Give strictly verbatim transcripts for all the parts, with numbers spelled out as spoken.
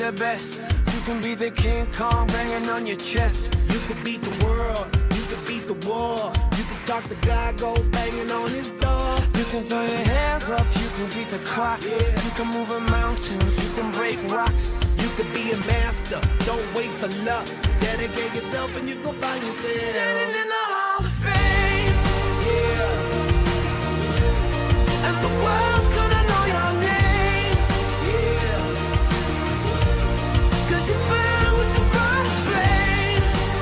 the best. You can be the King Kong banging on your chest. You could beat the world, you could beat the war. You can talk to God, go banging on his door. You can throw your hands up, you can beat the clock. Yeah. You can move a mountain, you can break rocks. You could be a master, don't wait for luck. Dedicate yourself and you go find yourself Standing in the Hall of Fame. Yeah, And the world's gonna know your name. yeah, Cause you burn with the brightest flame.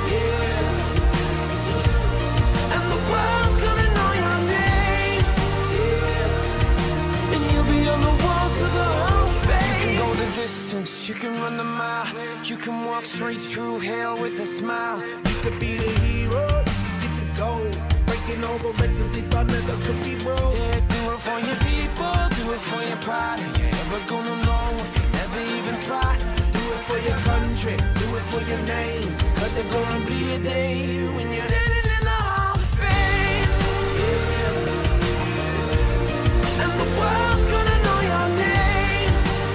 yeah, And the world's gonna know your name. yeah. And you'll be on the walls of the Hall of Fame. You can go the distance, you can run the mile. You can walk straight through hell with a smile. You could be the hero, you could get the gold. Breaking all the records they thought never could be broke. Yeah, do it for your people, do it for your pride. Are you ever gonna know if you never even try? Do it for your country, do it for your name. Cause there's gonna be a day when you're Standing in the Hall of Fame. And the world's gonna know your name.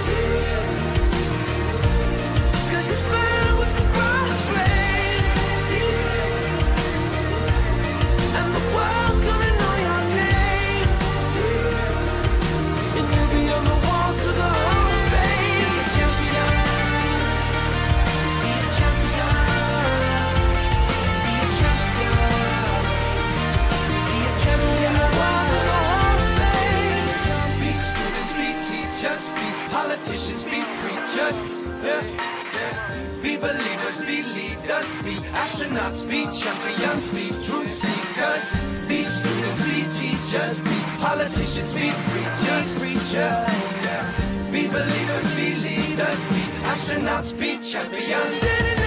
Cause you burn with the brightest flame. And the world's gonna know your name. And you'll be on the walls of the Hall of Fame. Be a champion. Be a champion. Be a champion. Be a champion. The walls of the Hall of Fame. Be students, be teachers, be politicians, be preachers. Yeah. Be believers, be leaders, be astronauts, be champions, be truth seekers. Be students, be teachers, be politicians, be preachers, preachers. Yeah. Be believers, be leaders, be astronauts, be champions. Standing